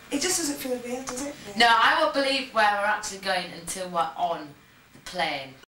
It just doesn't feel real, does it? No, I won't believe where we're actually going until we're on the plane.